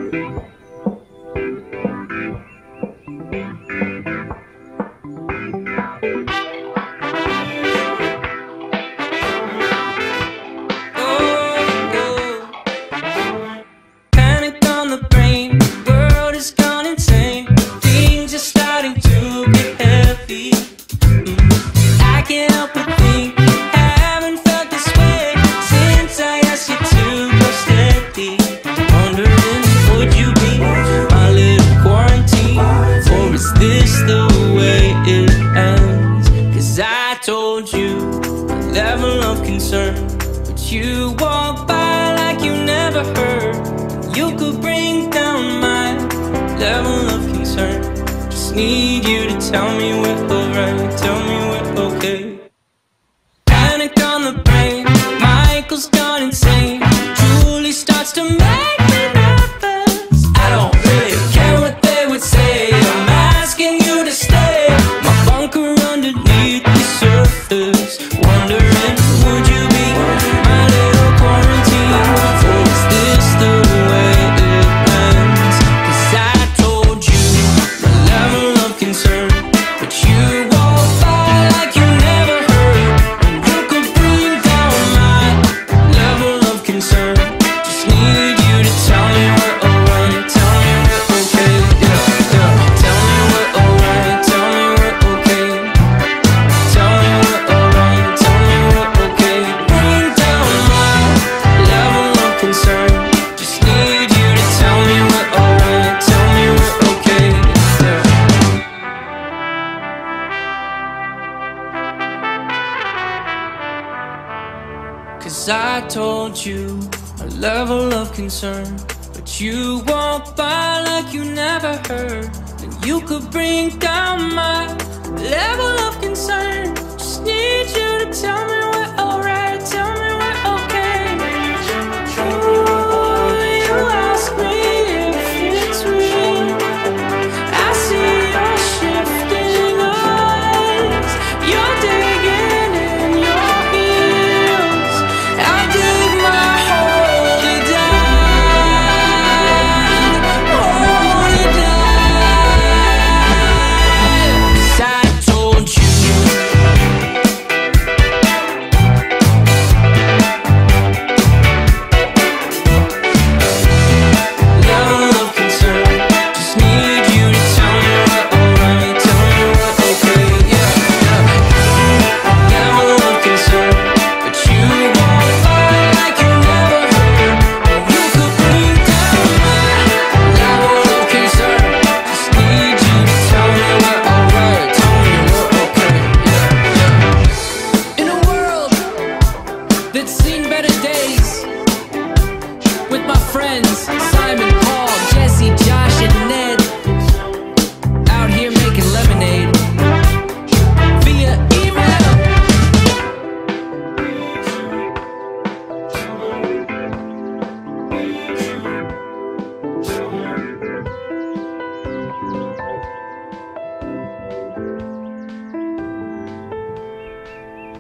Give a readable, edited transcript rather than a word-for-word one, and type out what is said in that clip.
Told you a level of concern, but you walk by like you never heard. You could bring down my level of concern. Just need you to tell me we're alright, tell me we're okay. Panic on the brain, Michael's gone insane. Julie starts to make me nervous. I don't really care what they would say. I'm asking you to stay. My bunker underneath the surface, wondering, would you be my little quarantine? Or is this the way it ends? 'Cause I told you my level of concern, but you walk by like you never heard. And you could bring down my level of concern. Just need you to tell me we're alright, tell me we're okay. Yeah, yeah. Tell me we're alright, tell me we're okay. Tell me we're alright, tell me we're okay. Bring down my level of concern. Just need you to tell me we're alright, tell me we're okay. Yeah. 'Cause I told you a level of concern, but you walk by like you never heard. And you could bring down my level of concern. Just need you to tell me we're alright.